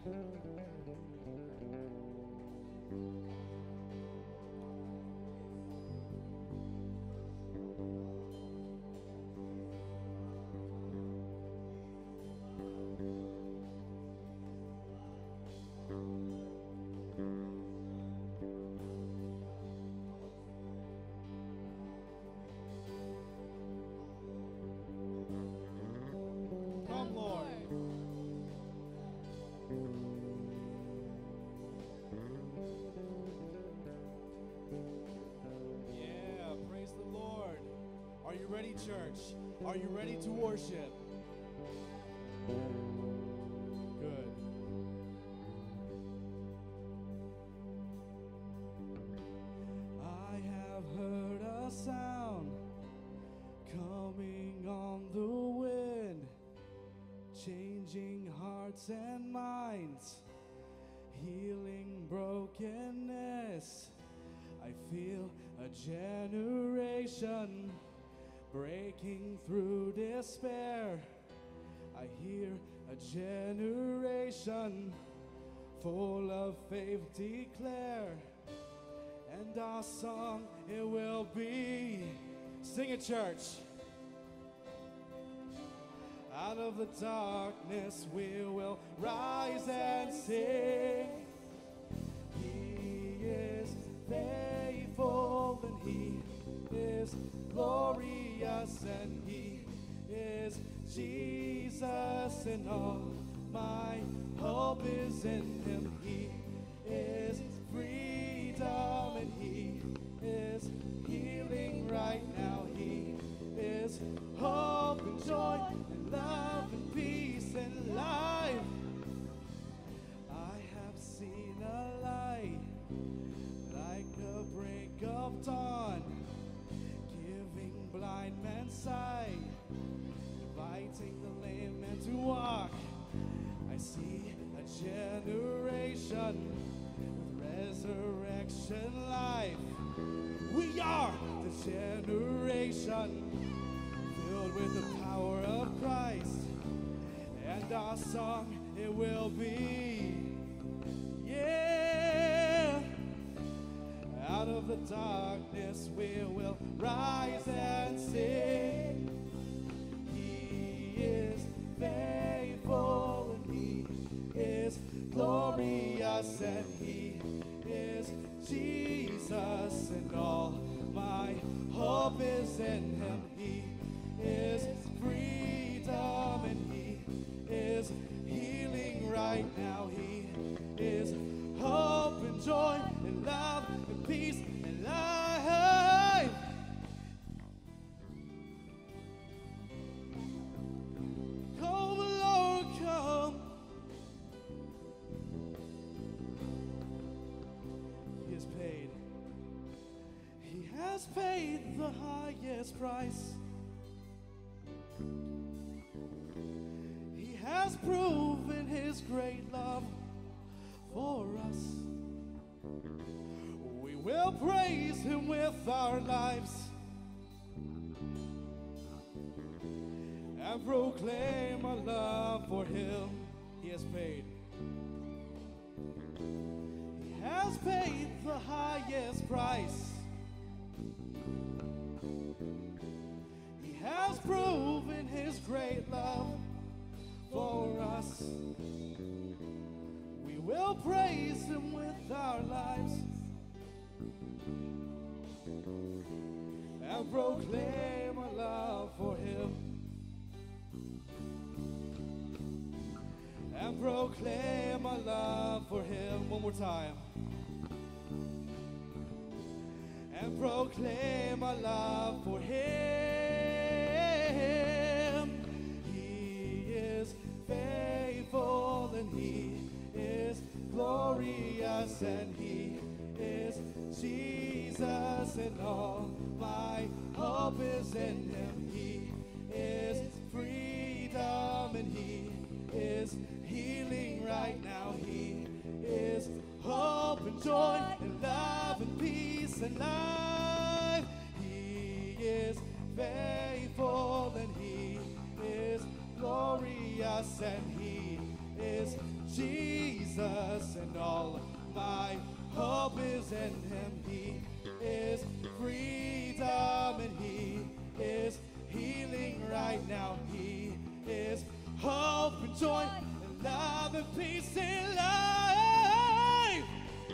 Come, Lord. Yeah, praise the Lord. Are you ready, church? Are you ready to worship? Good. I have heard a sound coming on the wind, changing hearts and minds, healing brokenness. I feel a generation breaking through despair. I hear a generation full of faith declare, and our song it will be. Sing it, church. Out of the darkness we will rise and sing. He is faithful and He is glorious, and He is Jesus, and all my hope is in Him. He is freedom and He is healing right now. He is hope and joy and love and peace and life. I have seen a light like the break of dawn, giving blind men sight, inviting the lame men to walk. I see a generation with resurrection life. We are the generation filled with the power of Christ, and our song it will be, yeah. Out of the darkness we will rise and sing. He is faithful and He is glorious, and He is Jesus, and all my hope is in Him. He is freedom and He is healing right now. He is hope and joy and love and peace and life. Come, Lord, come. He has paid. He has paid the highest price. He has proven His great love for us. We will praise Him with our lives and proclaim our love for Him. He has paid. He has paid the highest price. He has proven His great love for us. We will praise Him with our lives and proclaim our love for Him. And proclaim our love for Him. One more time. And proclaim our love for Him. He is faithful and He is glorious, and He is Jesus, and all my hope is in Him. He is freedom and He is healing right now. He is hope and joy and love and peace and life. He is faithful and He is glorious, and He is Jesus. Jesus, and all my hope is in him. He is freedom, and he is healing right now. He is hope and joy and love and peace in life.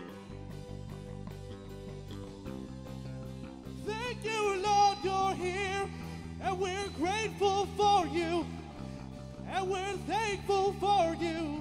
Thank you, Lord, you're here, and we're grateful for you, and we're thankful for you.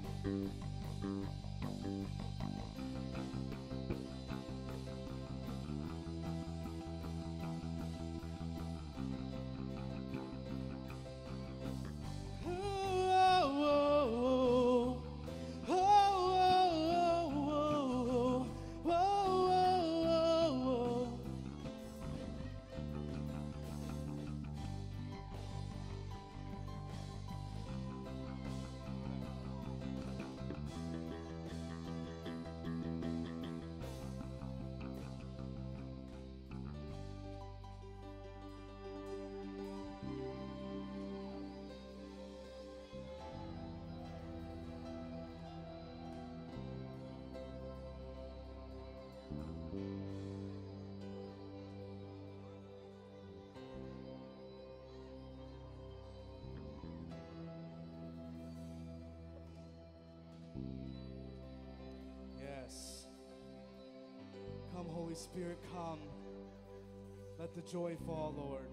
Yes. Come, Holy Spirit, come. Let the joy fall, Lord.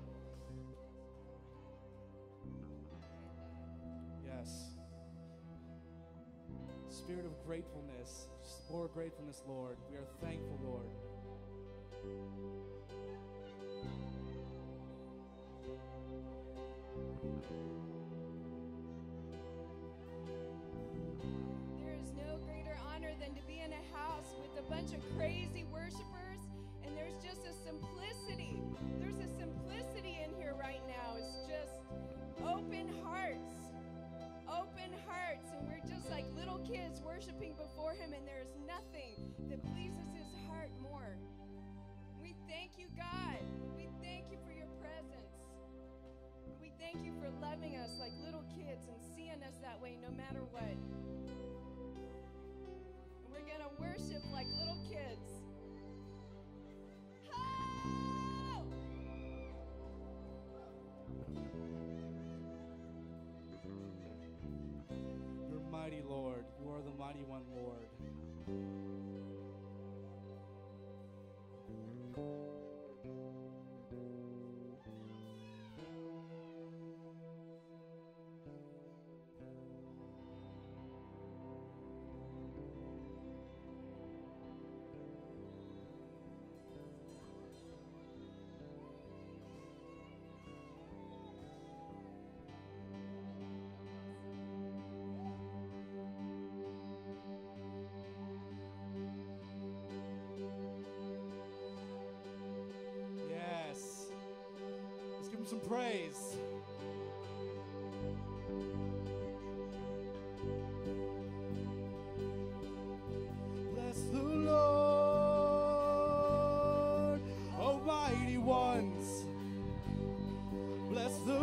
Yes. Spirit of gratefulness, more gratefulness, Lord. We are thankful, Lord. There is no greater honor than to be in a house with a bunch of crazy worshipers, and there's just a simplicity. There's a simplicity in here right now. It's just open hearts. Open hearts, and we're just like little kids worshiping before him, and there's nothing that pleases his heart more. We thank you, God. We thank you for your presence. We thank you for loving us like little kids and seeing us that way no matter what. And we're going to worship like little kids. Oh! You're mighty, Lord. You are the mighty one, Lord. Yes. Let's give him some praise. Bless the Lord, almighty ones. Bless the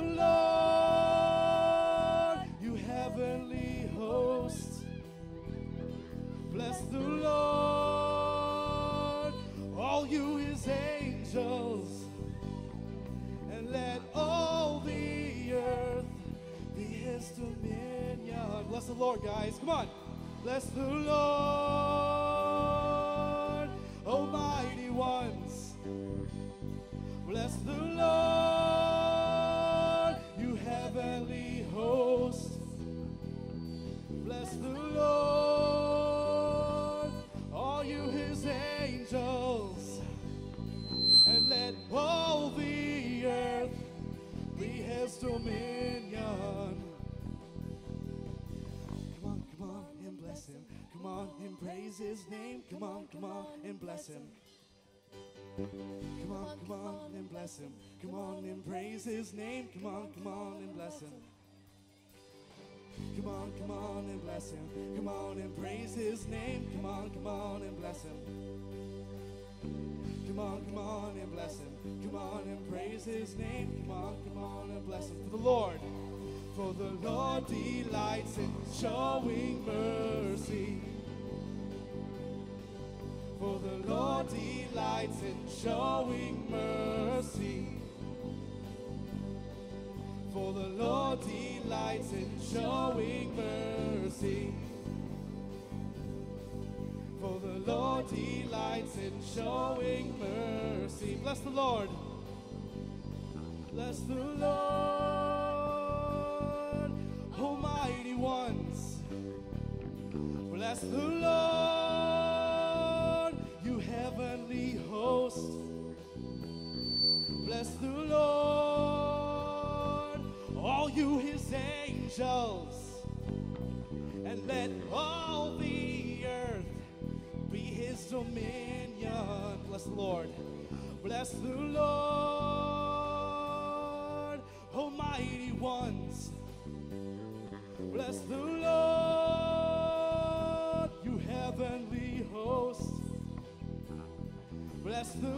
Lord, you heavenly hosts. Bless the Lord, all you his angels, and let all the earth be his dominion. Bless the Lord, guys. Come on. Bless the Lord, almighty ones. Bless the Lord, you heavenly hosts. Bless the Lord, all you his angels, and let all the earth be his dominion. Come on, and bless him. Come on and praise his name. Come on and bless him. Come on and bless him. Come on and praise his name. Come on and bless him. Come on and bless him. Come on and praise his name. Come on and bless him. Come on and bless him. Come on and praise his name. Come on and bless him. For the Lord delights in showing mercy. the Lord delights in showing mercy. For the Lord delights in showing mercy. For the Lord delights in showing mercy. Bless the Lord. Bless the Lord, almighty ones. Bless the Lord, you heavenly host. Bless the Lord, all you his angels. And let all the earth be his dominion. Bless the Lord. Bless the Lord, almighty ones. Bless the Lord, you heavenly hosts. Bless the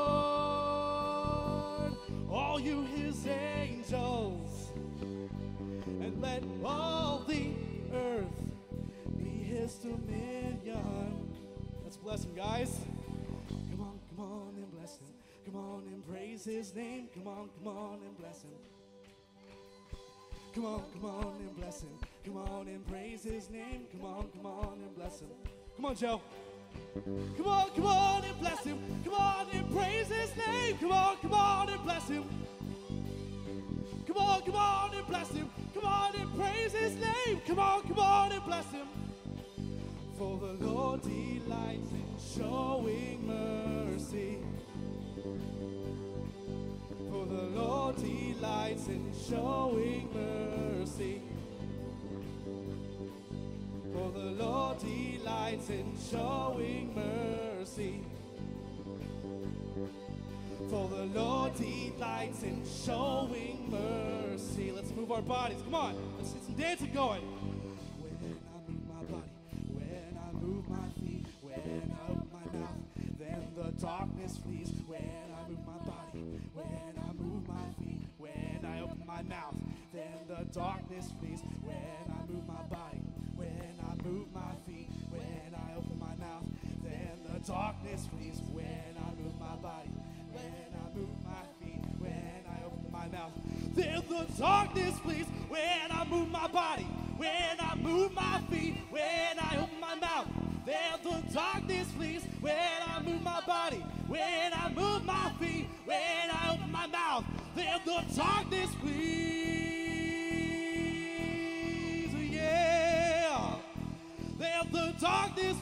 Lord, all you his angels. And let all the earth be his dominion. Let's bless him, guys. Come on and bless him. Come on and praise his name. Come on and bless him. Come on and bless him. Come on and praise his name. Come on and bless him. Come on, Joe. Come on and bless him. Come on and praise his name. Come on and bless him. Come on and bless him. Come on and praise his name. Come on and bless him. For the Lord delights in showing mercy. For the Lord delights in showing mercy. For the Lord delights in showing mercy. For the Lord delights in showing mercy. Let's move our bodies. Come on. Let's get some dancing going. When I move my body, when I move my feet, when I open my mouth, then the darkness flees. When I move my body, when I move my feet, when I open my mouth, then the darkness flees. When I move my body, when I move my feet, when I open my mouth, then the darkness flees. When I move my body, when I move my feet, when I open my mouth, then the darkness flees. When I move my body, when I move my feet, when I open my mouth, then the darkness flees. When I move my body, when I move my feet, when I open my mouth, then the darkness flees. Yeah. Then the darkness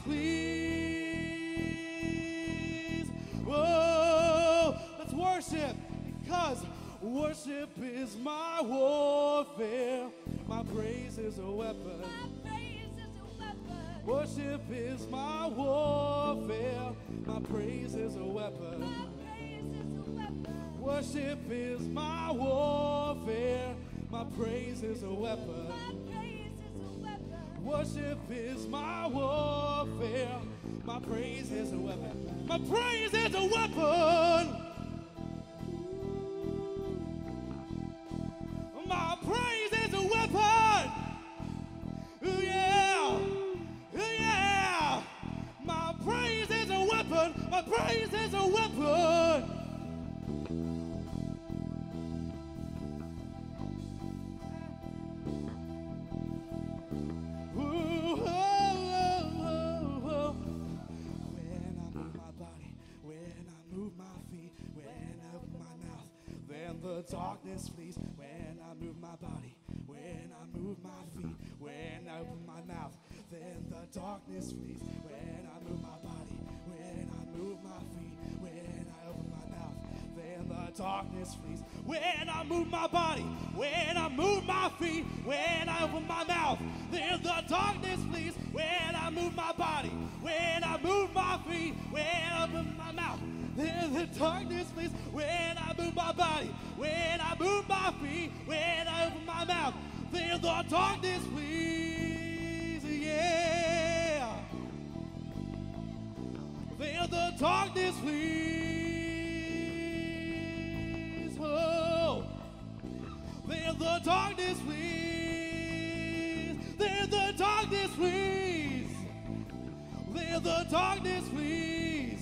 flees. Whoa. Let's worship, because worship is my warfare. My praise is a weapon. Worship is my warfare. My praise is a weapon. Worship is my warfare. My praise is a weapon. Worship is my warfare. My praise is a weapon. My praise is a weapon. My praise is a weapon. Ooh, yeah. Yeah. My praise is a weapon. My praise is a weapon. Ooh, oh, oh, oh, oh. When I move my body, when I move my feet, when I open my mouth, then the darkness flees. When I move my body, when I move my feet, when I open my mouth, then the darkness flees. When I move my body, when I move my feet, when I open my mouth, then the darkness flees. When I move my body, when I move my feet, when I open my mouth, then the darkness flees. When I move my body, when I move my feet, when I open my mouth, then the darkness flees. When I move my body, when I move my feet, when I open my mouth, then the darkness flees. Yeah. Then the darkness flees. Oh. Then the darkness flees. Then the darkness flees. Then the darkness flees.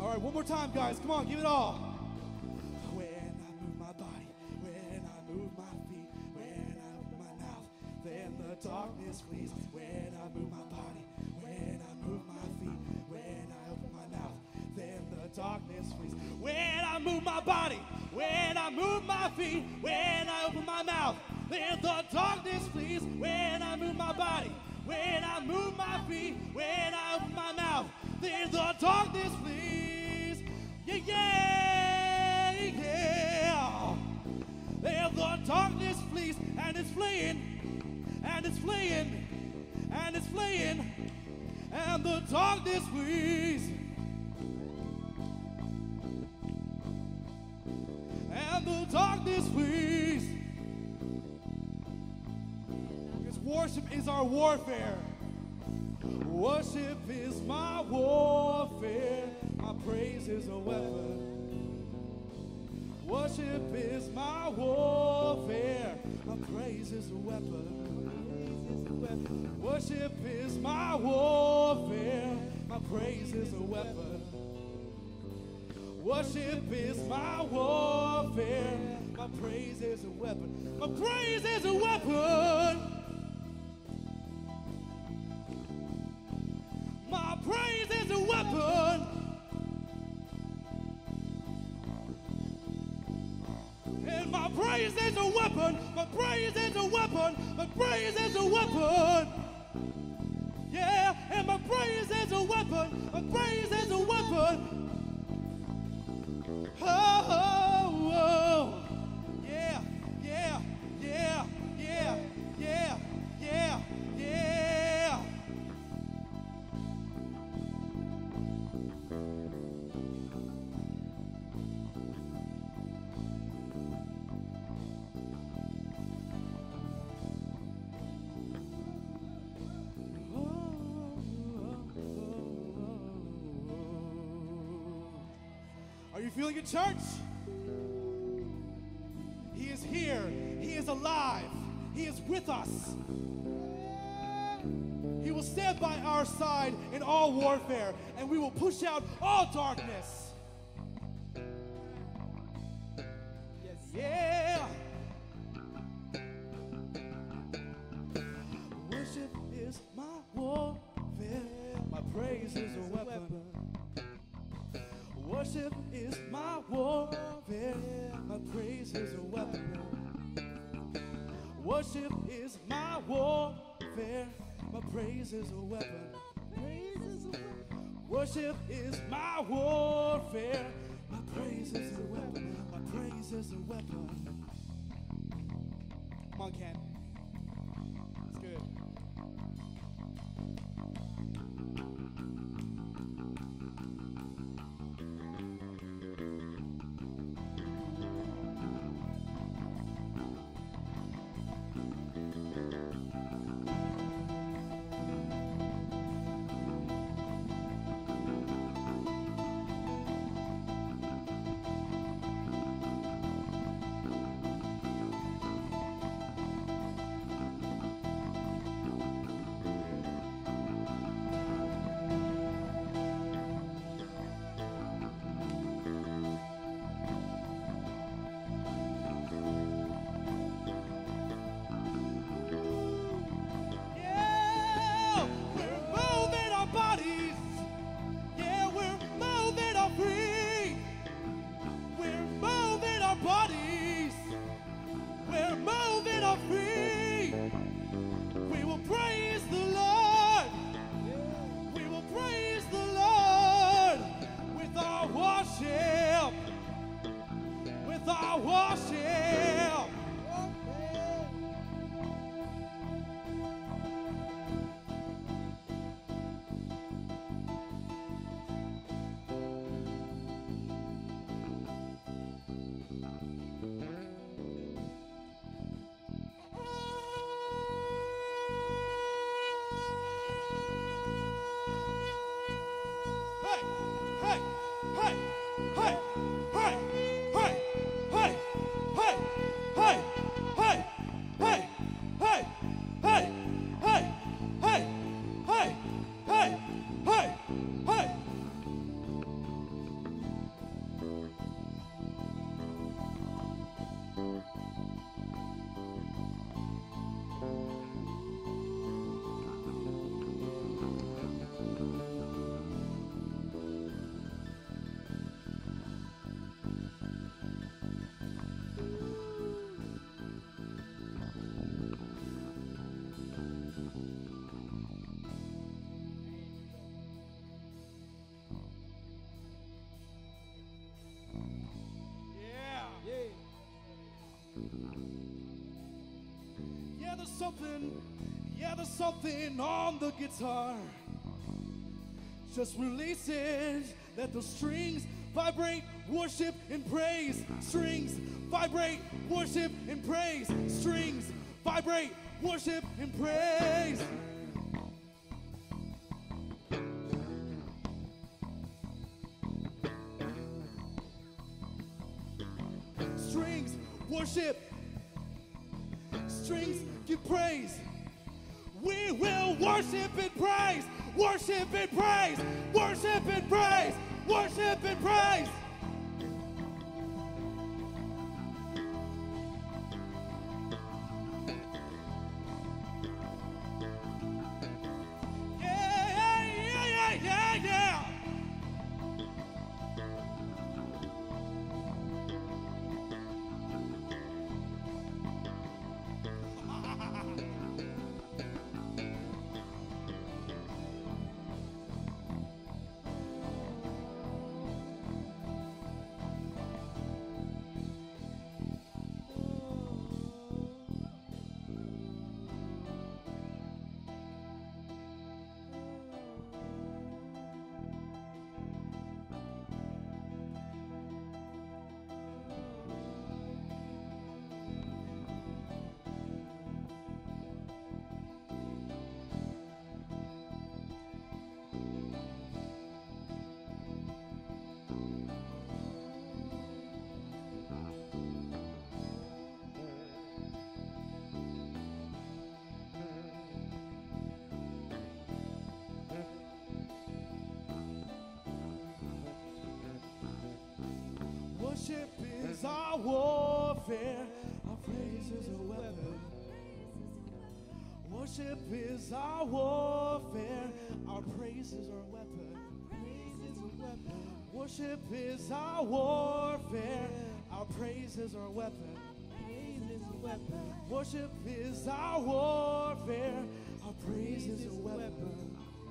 All right, one more time, guys. Come on, give it all. When I move my body, when I move my feet, when I open my mouth, then the darkness flees. When I move my body, when I move my feet, when I open my mouth, then the darkness flees. When I move my body, when I move my feet, when I open my mouth, then the darkness flees. When I move my body, when I move my feet, when I open my mouth, then the darkness flees. Yeah, yeah, yeah. Then the darkness flees, and it's fleeing, and it's fleeing, and it's fleeing, and the darkness flees. And the darkness flees. Because worship is our warfare. Worship is my warfare. My praise is a weapon. Worship is my warfare. My praise is a weapon. Worship is my warfare. My praise is a weapon. Worship is my warfare. My praise is a weapon. My praise is a weapon. My praise is a weapon. And my praise is a weapon. My praise is a weapon. My praise is a weapon. Yeah, and my praise is a weapon. My praise is a weapon. Oh, oh, oh. Yeah, yeah, yeah, yeah, yeah, yeah, yeah. Are you feeling it, church? He is here. He is alive. He is with us. He will stand by our side in all warfare, and we will push out all darkness. Yes. Yeah. Worship is my warfare. My praise is a weapon. Worship is my warfare. My praise is a weapon. Worship is my warfare. My praise is a weapon. Worship is my warfare. My praise is a weapon. My praise is a weapon. Come on, Ken. That's good. something, yeah, there's something on the guitar. Just release it, let the strings vibrate, worship and praise. Strings vibrate, worship and praise. Strings vibrate, worship and praise. Strings worship, strings give praise. We will worship and praise, worship and praise, worship and praise, worship and praise. Yeah, yeah, yeah, yeah, yeah. Worship is our warfare, our praise is a weapon. Worship is our warfare, our praise is our weapon. Worship is our warfare, our praise is our weapon. Worship is our warfare, our praise is a weapon.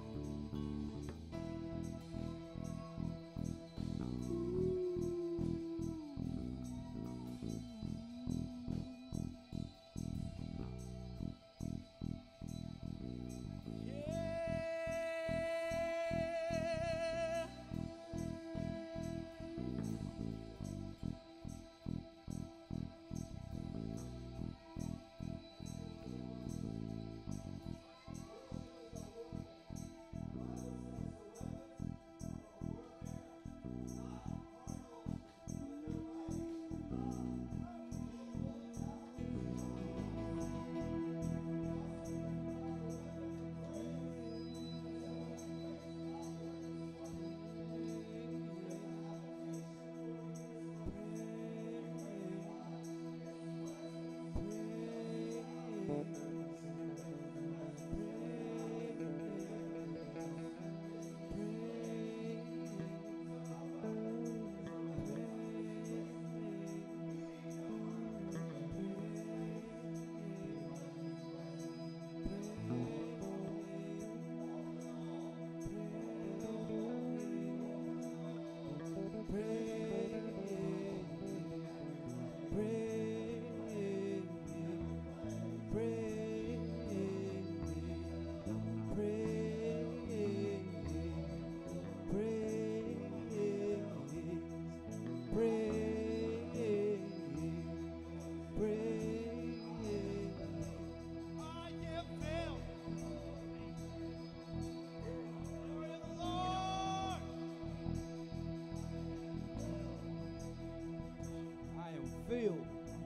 Filled.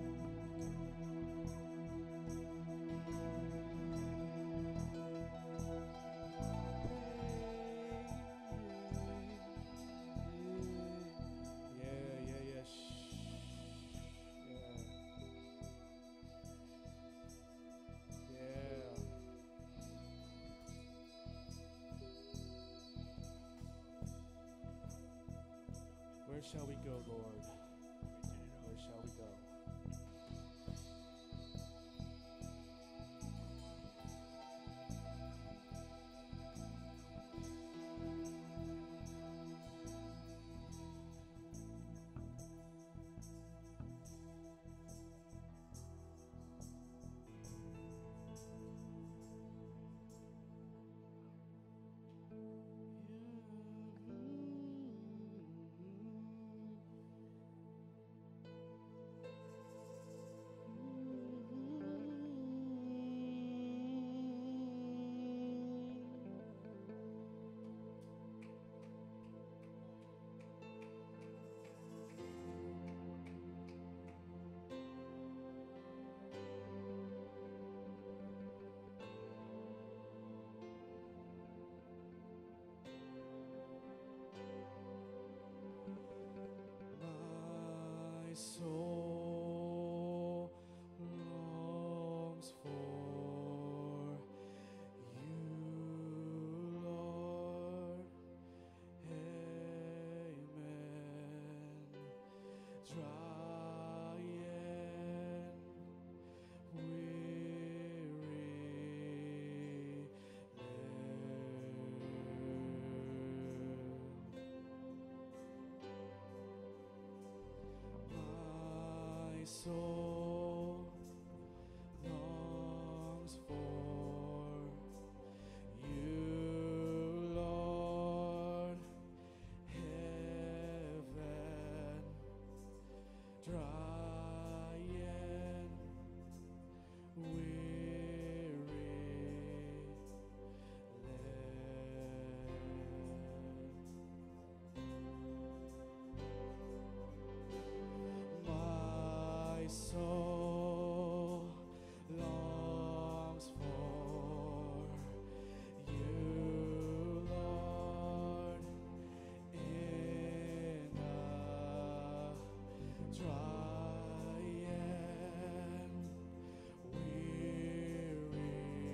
Where shall we go, Lord? Where shall we go? soul longs for you, Lord. Heaven dry and weary land. My soul longs for you, Lord, in a dry and weary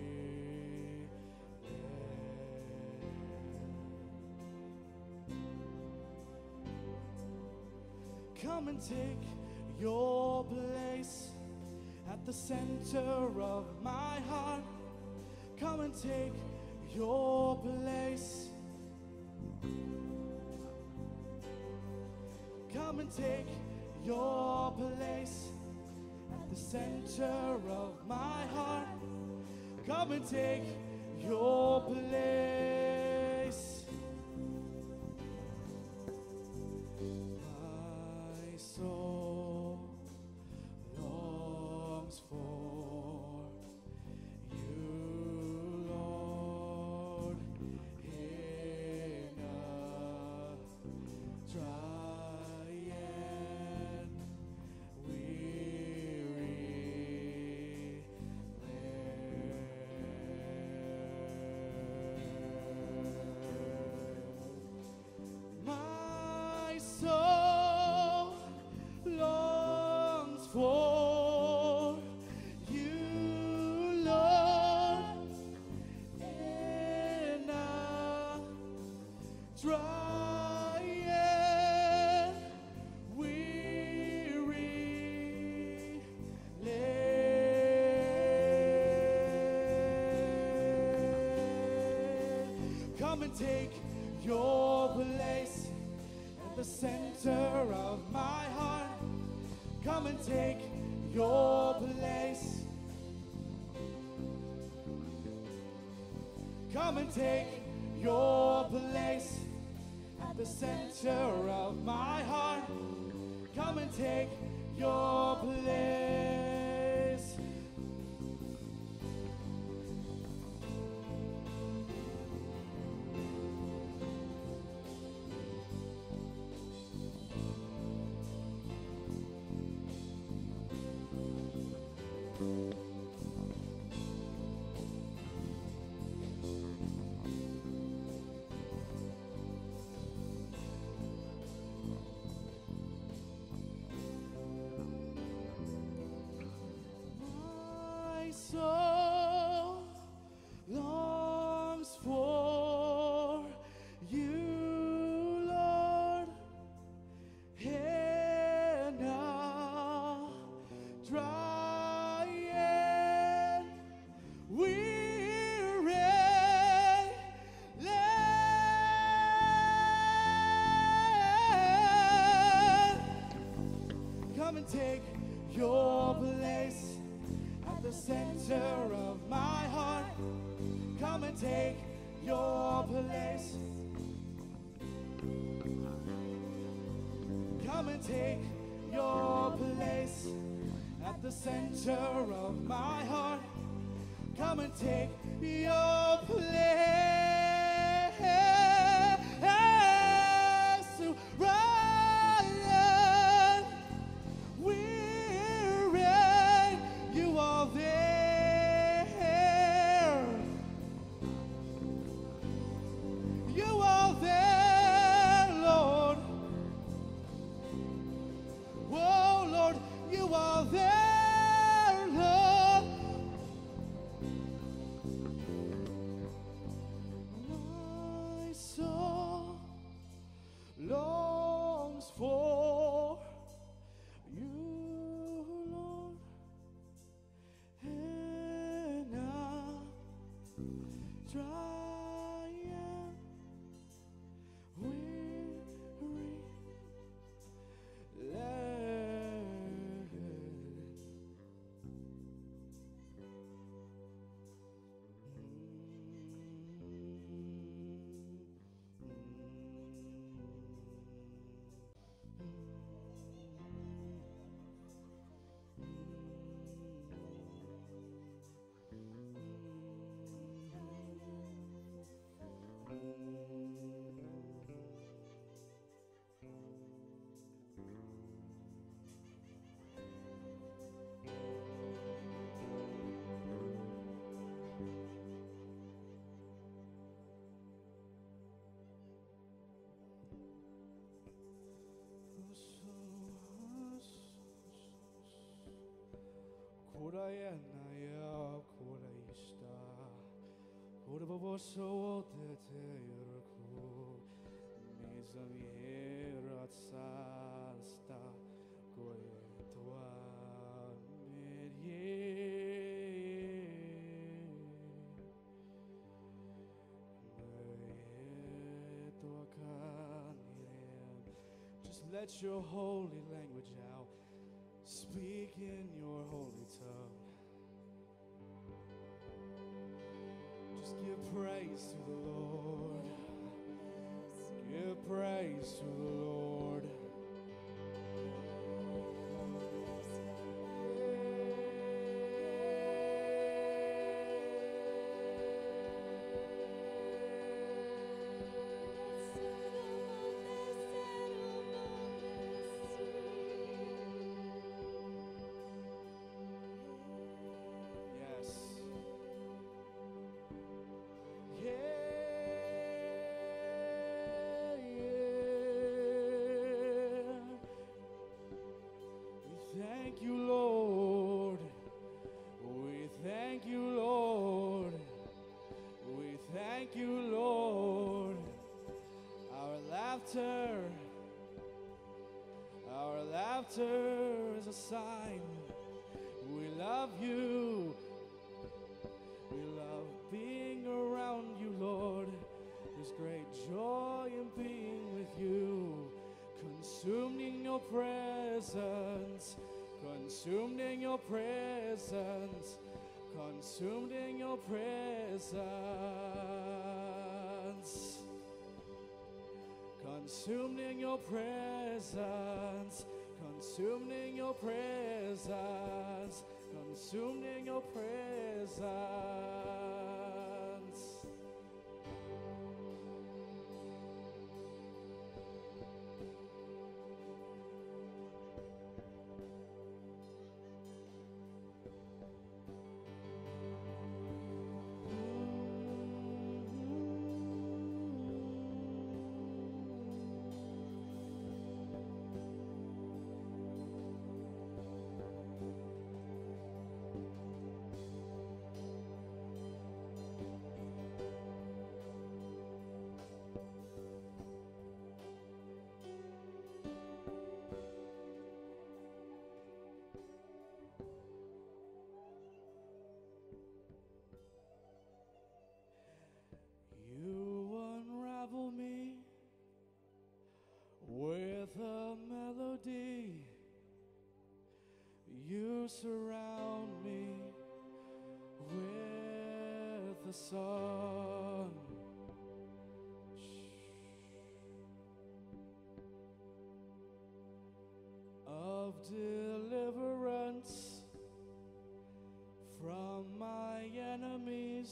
land. Come and take your place at the center of my heart. Come and take your place. Come and take your place at the center of my heart. Come and take your place. My soul longs for you, Lord, in a dry and weary land. My soul longs for you, Lord, in a dry and weary land. Come and take your place at the center of my heart. Come and take your place. Come and take your place at the center of my heart. Come and take your place. My soul longs for you, Lord, in a dry and weary land. Come and take your place at the center of my heart. Come and take your place. Come and take your place at the center of my heart. Come and take your place. Ryan, we're in, you are there. You are there, Lord. Oh, Lord, you are there, Lord. My soul longs for you, Lord, and I try and weary land. Orvavoso te terko, mizamierat salsta, goetoa Just let your holy language out. Speak in your holy tongue. Just give praise to the Lord. Give praise to the Lord. Thank you, Lord. We thank you, Lord. We thank you, Lord. Our laughter is a sign. We love you. We love being around you, Lord. There's great joy in being with you. Consumed in your presence, consumed in your presence, consumed in your presence, consumed in your presence, consumed in your presence, consumed in your presence. With a melody, you surround me with a song. Of deliverance from my enemies,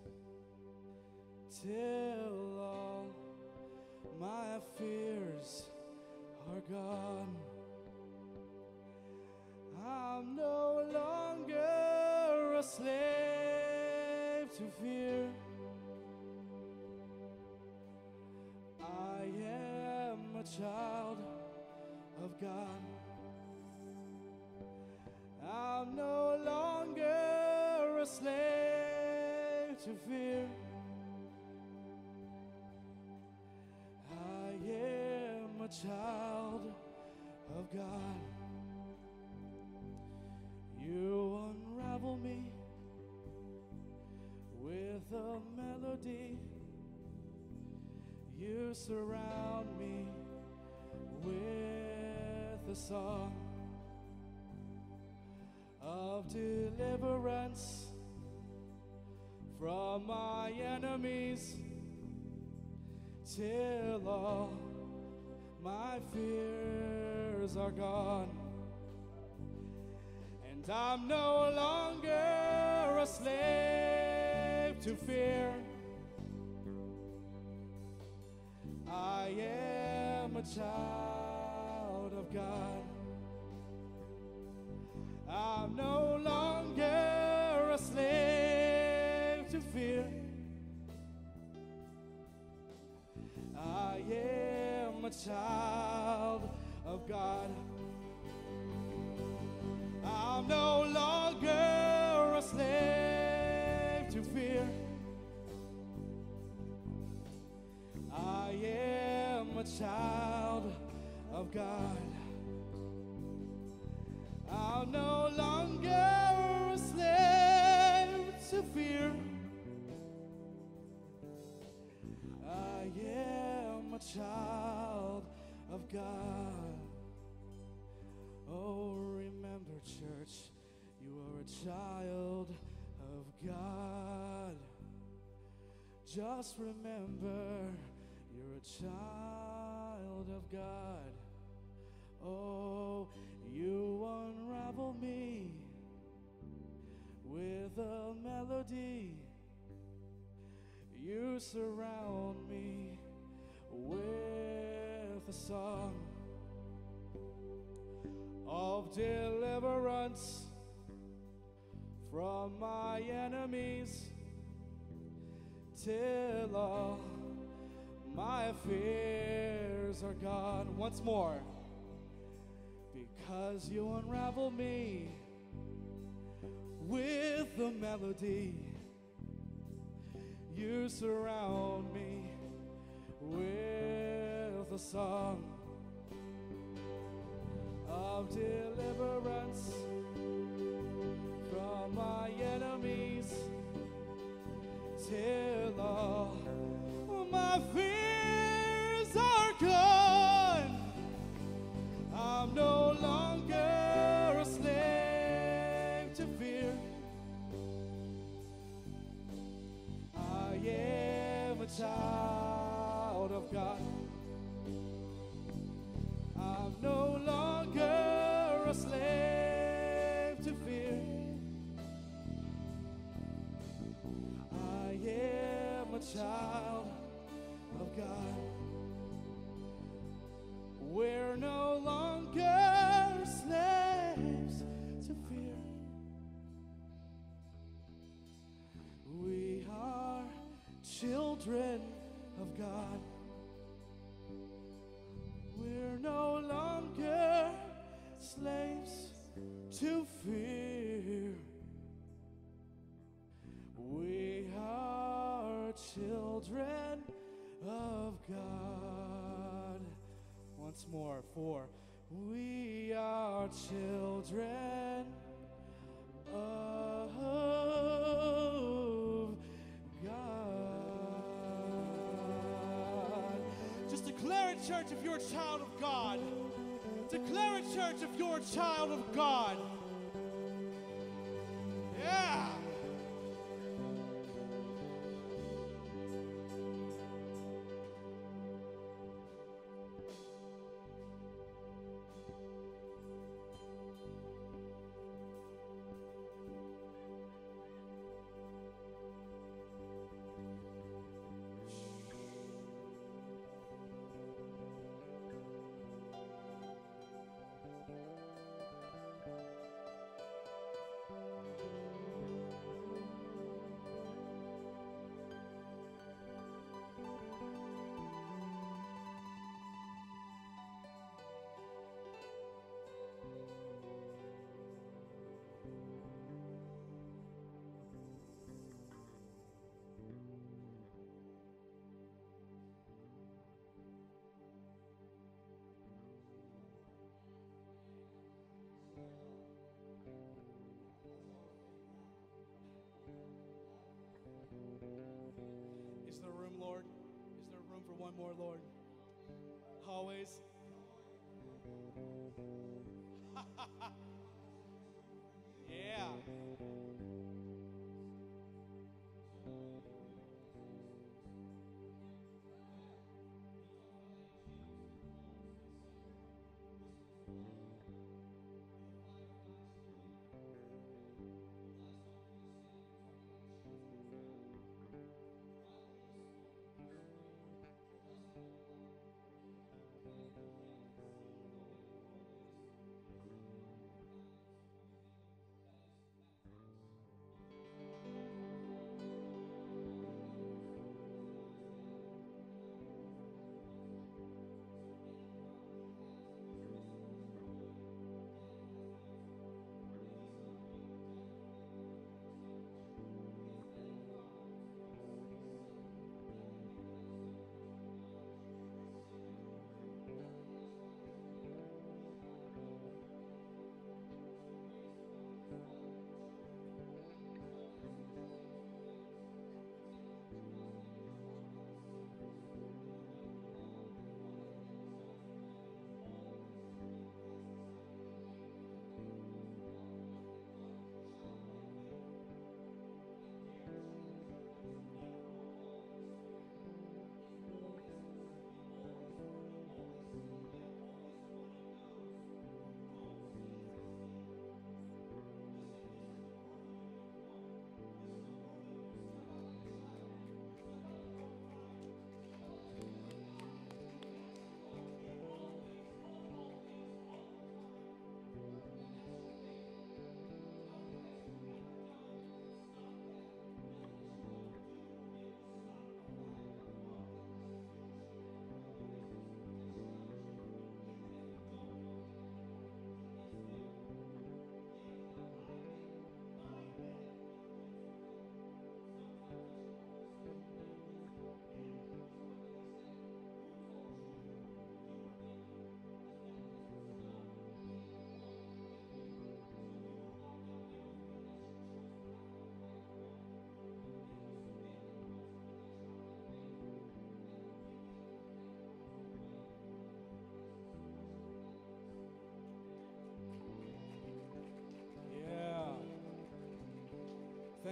till all my fears are gone. I'm no longer a slave to fear. I am a child of God. I'm no longer a slave to fear. I am a child of God. You unravel me with a melody. You surround me with a song of deliverance from my enemies, till all my fears are gone. And I'm no longer a slave to fear. I am a child of God. I'm no longer a slave to fear. I am a child of God. I'm no longer a slave to fear. child of God. I'm no longer a slave to fear. I am a child of God. Oh, remember, church, you are a child of God. Just remember, you're a child of God. Oh, you unravel me with a melody. You surround me with a song of deliverance from my enemies, till all my fears are gone. Once more. Because you unravel me with the melody. You surround me with a song of deliverance from my enemies, till all my fears are gone. I'm no longer a slave to fear. I am a child of God. I'm no longer a slave to fear. I am a child of God. We're no longer slaves to fear. We are children of God. We're no longer slaves to fear. We are children of God. Once more, 4. We are children of God. Just declare it, church, if you're a child of God. Declare it, church, if you're a child of God. Yeah. Is there room, Lord? Is there room for one more, Lord? Always. Yeah.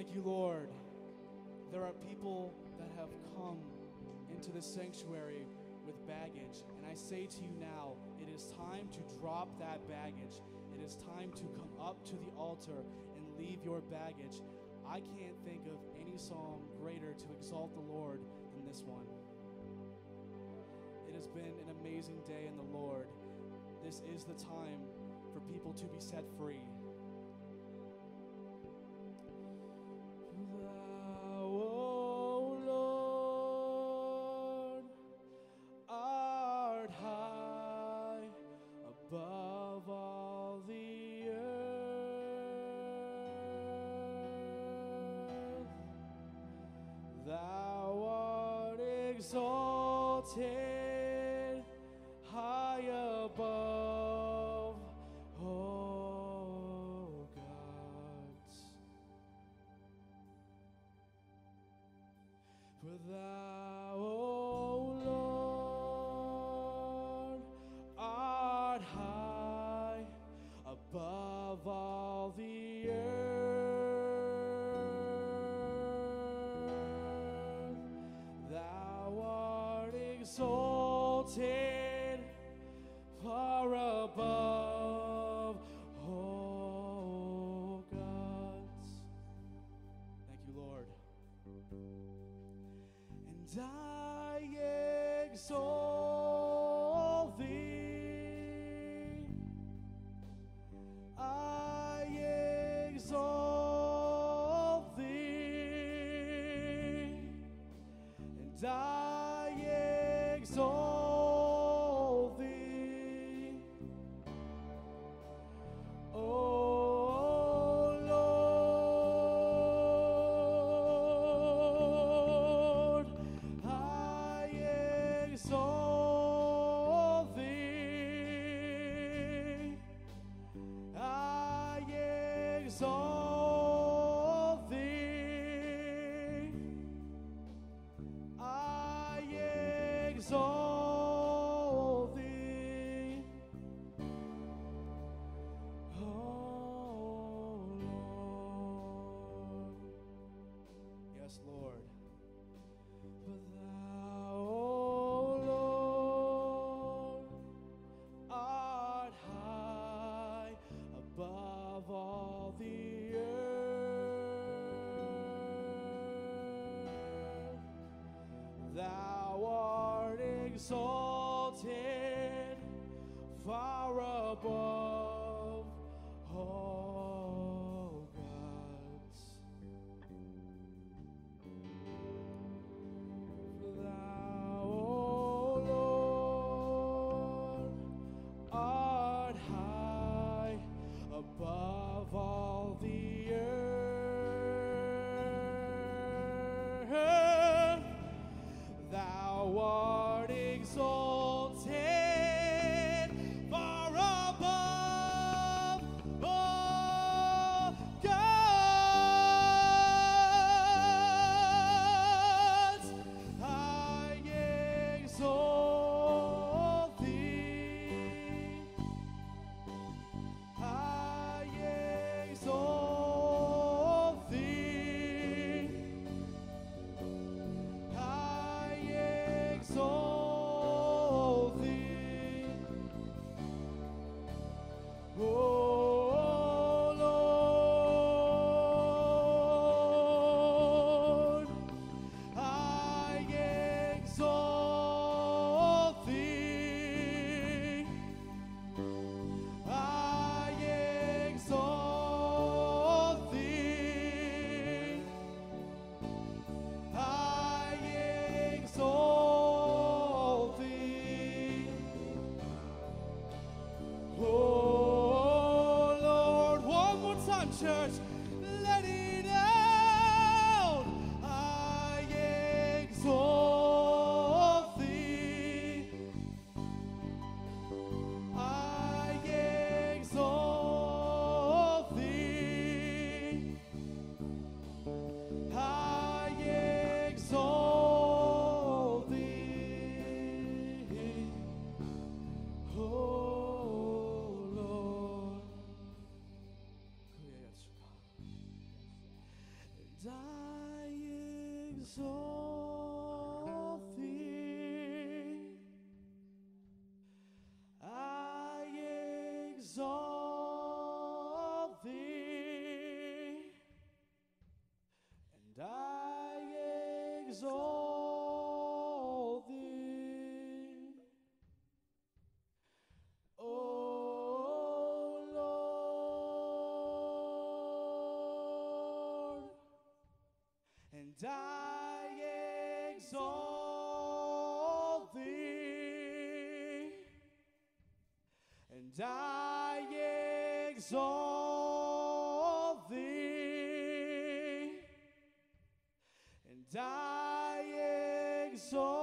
Thank you, Lord. There are people that have come into the sanctuary with baggage, and I say to you now, it is time to drop that baggage. It is time to come up to the altar and leave your baggage. I can't think of any song greater to exalt the Lord than this one. It has been an amazing day in the Lord. This is the time for people to be set free. Thou, O Lord, art high above all the earth. Thou art exalted high above all gods. For thou, O Lord, art high above all the earth. Thou art exalted far above all gods. Thank you, Lord. And I exalt thee. I exalt thee. And I exalt thee. O Lord, I exalt thee. I exalt thee. I exalt thee. Oh Lord. Yes, Lord. For thou, O Lord, art high above all the earth. Thou art exalted far above all gods. For thou, O Lord, art high above all the earth. Thou art exalted far above all gods. I exalt thee. I exalt thee. I exalt thee. O Lord, I exalt thee. I exalt thee. I exalt thee. Oh Lord, one more time, church. Let it out. I exalt thee. I exalt thee. I exalt thee. Oh Lord. exalt thee. I exalt thee. And I exalt thee. Oh Lord, and I exalt thee, and I exalt thee, and I exalt